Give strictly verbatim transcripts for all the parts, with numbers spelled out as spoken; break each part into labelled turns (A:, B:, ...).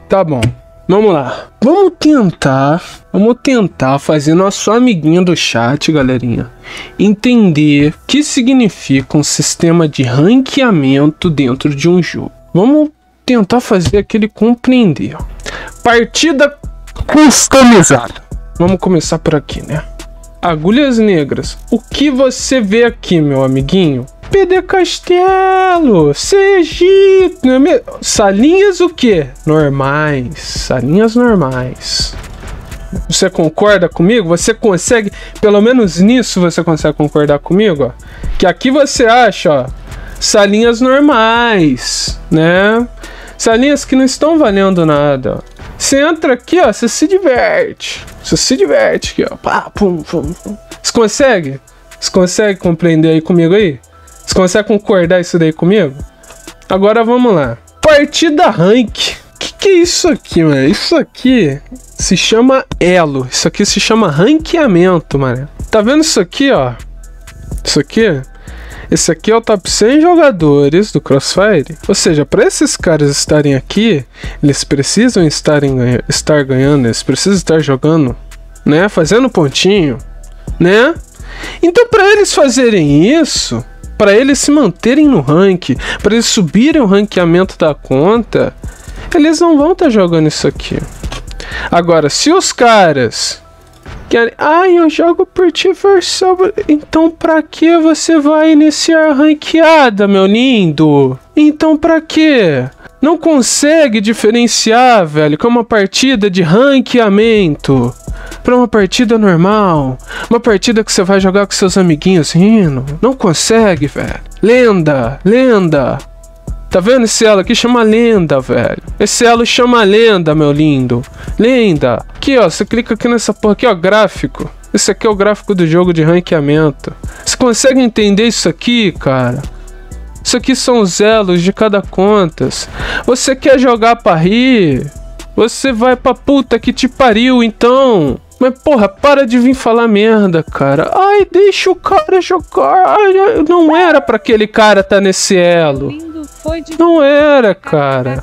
A: Tá bom. Vamos lá. Vamos tentar, vamos tentar fazer nosso amiguinho do chat, galerinha, entender o que significa um sistema de ranqueamento dentro de um jogo. Vamos tentar fazer aquele compreender. Partida customizada. Vamos começar por aqui, né? Agulhas negras. O que você vê aqui, meu amiguinho? P D Castelo, C G, salinhas o que? Normais, salinhas normais. Você concorda comigo? Você consegue, pelo menos nisso você consegue concordar comigo, ó? Que aqui você acha, ó, salinhas normais, né? Salinhas que não estão valendo nada, ó. Você entra aqui, ó, você se diverte. Você se diverte aqui, ó. Pá, pum, pum, pum. Você consegue? Você consegue compreender aí comigo aí? Você consegue concordar isso daí comigo? Agora vamos lá. Partida rank. Que que é isso aqui, mano? Isso aqui se chama elo. Isso aqui se chama ranqueamento, mano. Tá vendo isso aqui, ó? Isso aqui? Esse aqui é o top cem jogadores do Crossfire. Ou seja, para esses caras estarem aqui, eles precisam estarem, estar ganhando, eles precisam estar jogando, né? Fazendo pontinho, né? Então, para eles fazerem isso, para eles se manterem no rank, para eles subirem o ranqueamento da conta, eles não vão estar jogando isso aqui. Agora, se os caras querem, ai, eu jogo por diversão, então pra que você vai iniciar a ranqueada, meu lindo? Então pra que? Não consegue diferenciar, velho, que é uma partida de ranqueamento para uma partida normal, uma partida que você vai jogar com seus amiguinhos rindo. Não consegue, velho. Lenda, lenda. Tá vendo esse elo aqui? Chama lenda, velho. Esse elo chama lenda, meu lindo. Lenda. Aqui, ó, você clica aqui nessa porra aqui, ó, gráfico. Esse aqui é o gráfico do jogo de ranqueamento. Você consegue entender isso aqui, cara? Isso aqui são os elos de cada contas. Você quer jogar pra rir? Você vai pra puta que te pariu, então. Mas, porra, para de vir falar merda, cara. Ai, deixa o cara jogar. Ai, não era pra aquele cara tá nesse elo. Não era, cara.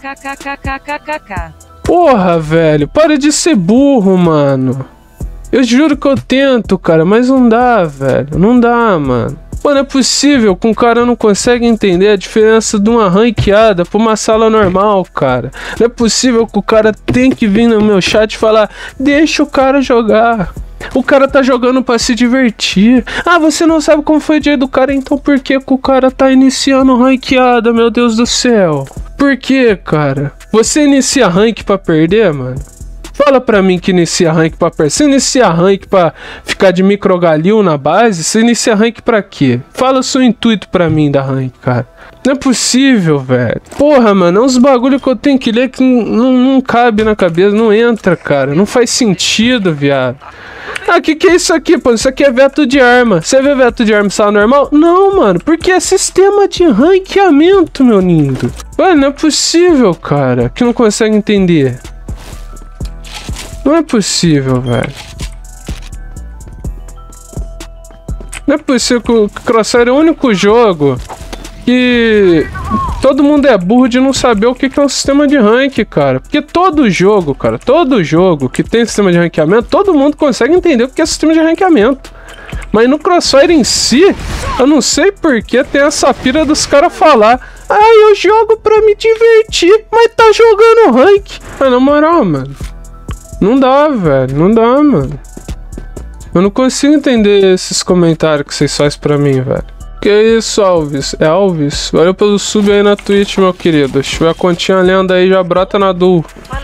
A: Porra, velho, para de ser burro, mano. Eu juro que eu tento, cara, mas não dá, velho. Não dá, mano. Pô, não é possível que um cara não consegue entender a diferença de uma ranqueada pra uma sala normal, cara. Não é possível que o cara tem que vir no meu chat e falar, deixa o cara jogar. O cara tá jogando pra se divertir. Ah, você não sabe como foi o dia do cara, então por que que o cara tá iniciando ranqueada, meu Deus do céu? Por que, cara? Você inicia rank pra perder, mano? Fala pra mim que inicia rank pra perder. Você inicia rank pra ficar de microgalil na base? Você inicia rank pra quê? Fala o seu intuito pra mim da rank, cara. Não é possível, velho. Porra, mano, é uns bagulho que eu tenho que ler que não, não cabe na cabeça, não entra, cara. Não faz sentido, viado. Ah, que que é isso aqui, pô? Isso aqui é veto de arma. Você vê veto de arma sala normal? Não, mano, porque é sistema de ranqueamento, meu lindo. Mano, não é possível, cara, que não consegue entender. Não é possível, velho. Não é possível que o Crossfire é o único jogo que todo mundo é burro de não saber o que é um sistema de rank, cara. Porque todo jogo, cara, todo jogo que tem sistema de ranqueamento, todo mundo consegue entender o que é sistema de ranqueamento. Mas no Crossfire em si, eu não sei por que tem essa pira dos caras falar, ah, eu jogo pra me divertir, mas tá jogando rank. Mas na moral, mano, não dá, velho, não dá, mano. Eu não consigo entender esses comentários que vocês fazem pra mim, velho. Que isso, Alves? É Alves? Valeu pelo sub aí na Twitch, meu querido. Se tiver a continha lenda aí, já brota na Dul.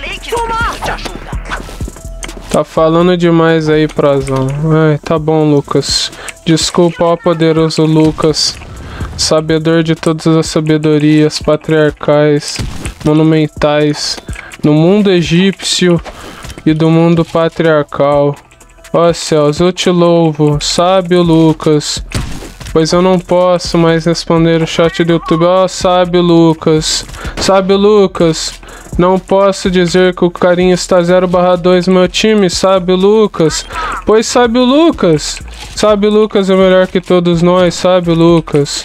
A: Tá falando demais aí, Prazão. Ai, tá bom, Lucas. Desculpa, ó poderoso Lucas. Sabedor de todas as sabedorias patriarcais, monumentais, no mundo egípcio e do mundo patriarcal. Ó céus, eu te louvo, sábio Lucas, pois eu não posso mais responder o chat do YouTube. Ó sábio Lucas, sábio Lucas, não posso dizer que o carinha está zero barra dois no meu time, sábio Lucas, pois sábio Lucas, sábio Lucas é melhor que todos nós, sábio Lucas.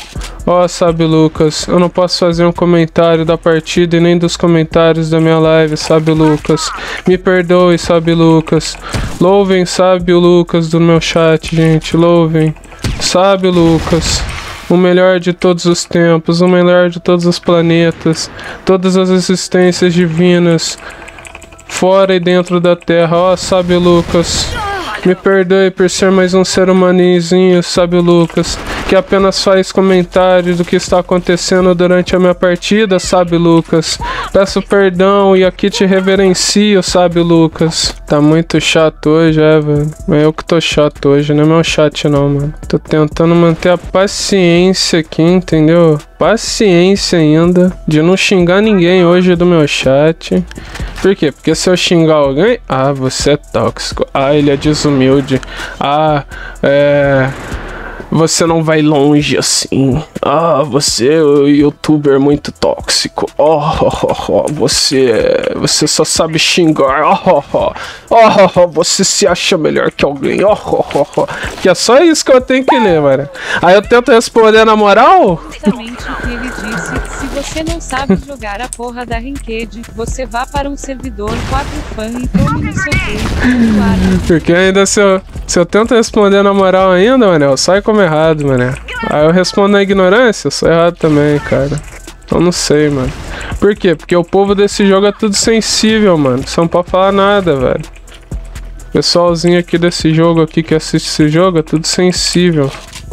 A: Ó, oh, sabe, Lucas, eu não posso fazer um comentário da partida e nem dos comentários da minha live, sabe, Lucas? Me perdoe, sabe, Lucas. Louvem, sabe, o Lucas do meu chat, gente. Louvem. Sabe, Lucas. O melhor de todos os tempos, o melhor de todos os planetas, todas as existências divinas, fora e dentro da Terra. Ó, oh, sabe, Lucas. Me perdoe por ser mais um ser humanizinho, sabe, Lucas, que apenas faz comentários do que está acontecendo durante a minha partida, sabe, Lucas. Peço perdão e aqui te reverencio, sabe, Lucas. Tá muito chato hoje, é, velho. É eu que tô chato hoje, não é meu chat não, mano. Tô tentando manter a paciência aqui, entendeu? Paciência ainda de não xingar ninguém hoje do meu chat. Por quê? Porque se eu xingar alguém... Ah, você é tóxico. Ah, ele é desumilde. Ah, é... Você não vai longe assim. Ah, você é um youtuber muito tóxico. Oh, oh, oh, oh. Você, você só sabe xingar. Oh, oh, oh, oh, você se acha melhor que alguém. Oh, oh, oh, oh. Que é só isso que eu tenho que ler, mano. Aí eu tento responder na moral.
B: Exatamente o que ele disse. Se você não sabe jogar a porra da Ranked, você vá para um servidor quatro fã e tome no seu peito.
A: Porque ainda se eu, se eu tento responder na moral ainda, mano, eu saio como errado, mano. Aí eu respondo na ignorância, eu sou errado também, cara. Eu não sei, mano. Por quê? Porque o povo desse jogo é tudo sensível, mano. Você não pode falar nada, velho. O pessoalzinho aqui desse jogo aqui que assiste esse jogo é tudo sensível.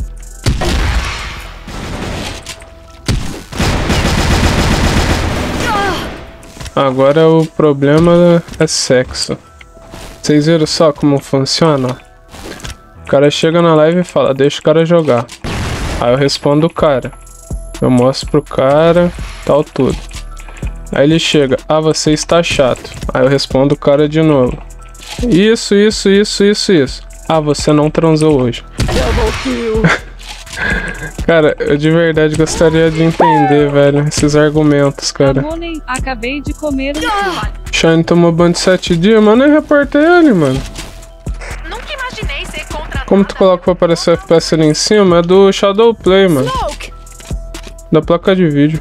A: Agora o problema é sexo. Vocês viram só como funciona? O cara chega na live e fala, deixa o cara jogar. Aí eu respondo o cara. Eu mostro pro cara, tal tudo. Aí ele chega, ah, você está chato. Aí eu respondo o cara de novo. Isso, isso, isso, isso, isso. Ah, você não transou hoje. Cara, eu de verdade gostaria de entender, velho, esses argumentos, cara.
B: Ramoney, acabei de comer um...
A: Shine tomou ban de sete dias, mas nem reportei ele, mano.
C: Nunca imaginei ser contratada.
A: Como tu coloca pra aparecer F P S ali em cima? É do Shadow Play, mano. Da placa de vídeo.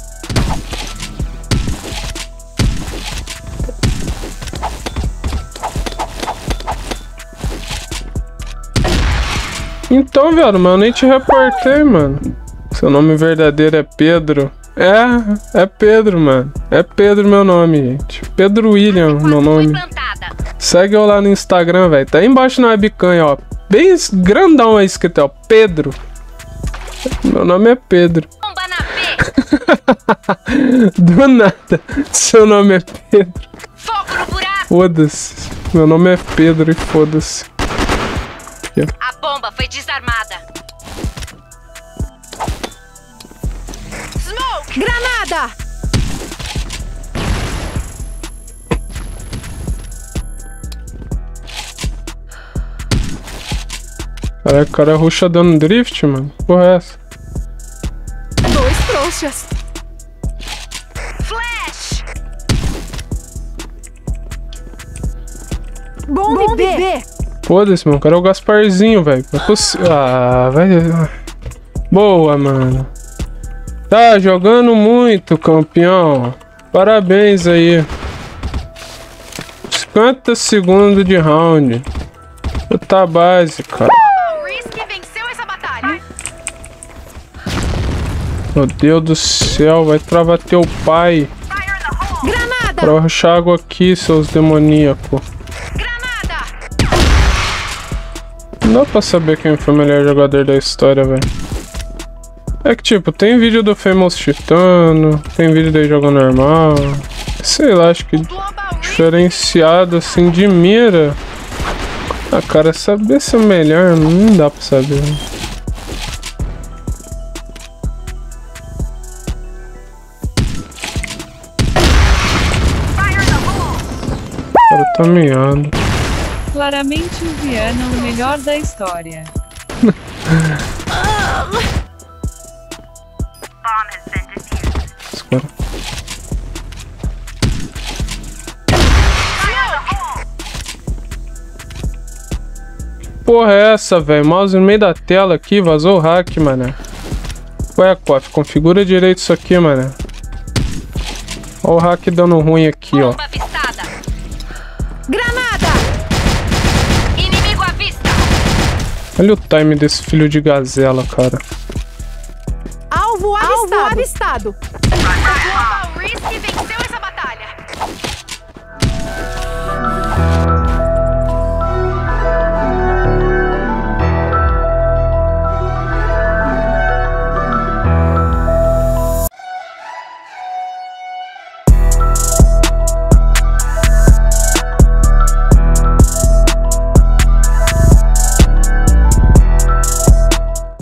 A: Então, velho, mas eu nem te reportei, mano. Seu nome verdadeiro é Pedro. É, é Pedro, mano. É Pedro meu nome, gente. Pedro William, meu nome. Segue eu lá no Instagram, velho. Tá aí embaixo na webcam, ó. Bem grandão aí escrito, ó. Pedro. Meu nome é Pedro. Do nada. Seu nome é Pedro. Foda-se. Meu nome é Pedro e foda-se.
C: A bomba foi desarmada. Smoke! Granada!
A: Caraca, o cara ruxa dando drift, mano. Porra é essa?
C: Dois trouxas. Flash! Bombe B! B.
A: Foda-se, mano. O cara é o Gasparzinho, velho. É possível. Ah, velho. Boa, mano. Tá jogando muito, campeão. Parabéns aí. cinquenta segundos de round. Puta base, cara.
C: O Risk venceu essa batalha.
A: Meu Deus do céu. Vai travar teu pai.
C: Granada!
A: Pra rushar água aqui, seus demoníacos. Não dá pra saber quem foi o melhor jogador da história, velho. É que tipo, tem vídeo do Famous Titano, tem vídeo dele jogando normal. Sei lá, acho que diferenciado assim de mira. Ah, cara, saber se é o melhor não dá pra saber. O cara tá miando.
B: Claramente o Viana o melhor da história.
A: Porra é essa, velho? Mouse no meio da tela aqui, vazou o hack, mané. Ué, Koff, configura direito isso aqui, mano. Olha o hack dando ruim aqui, ó.
C: Bomba avistada. Granada! Inimigo à vista!
A: Olha o time desse filho de gazela, cara.
C: Alvo avistado! Alvo avistado. O Risk venceu